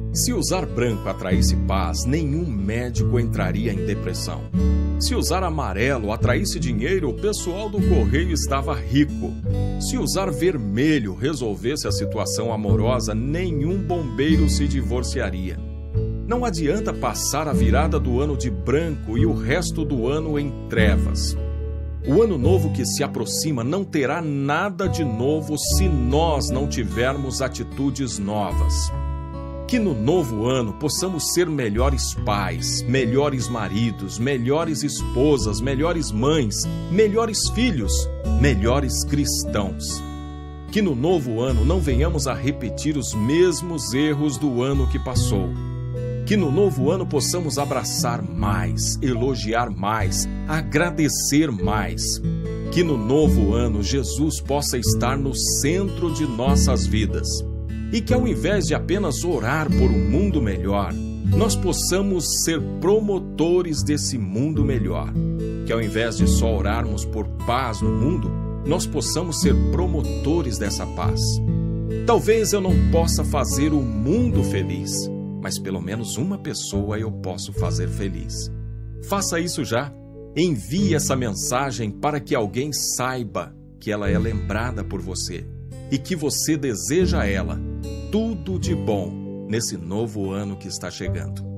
Se usar branco atraísse paz, nenhum médico entraria em depressão. Se usar amarelo atraísse dinheiro, o pessoal do correio estava rico. Se usar vermelho resolvesse a situação amorosa, nenhum bombeiro se divorciaria. Não adianta passar a virada do ano de branco e o resto do ano em trevas. O ano novo que se aproxima não terá nada de novo se nós não tivermos atitudes novas. Que no novo ano possamos ser melhores pais, melhores maridos, melhores esposas, melhores mães, melhores filhos, melhores cristãos. Que no novo ano não venhamos a repetir os mesmos erros do ano que passou. Que no novo ano possamos abraçar mais, elogiar mais, agradecer mais. Que no novo ano Jesus possa estar no centro de nossas vidas. E que ao invés de apenas orar por um mundo melhor, nós possamos ser promotores desse mundo melhor. Que ao invés de só orarmos por paz no mundo, nós possamos ser promotores dessa paz. Talvez eu não possa fazer o mundo feliz, mas pelo menos uma pessoa eu posso fazer feliz. Faça isso já. Envie essa mensagem para que alguém saiba que ela é lembrada por você e que você deseja a ela tudo de bom nesse novo ano que está chegando.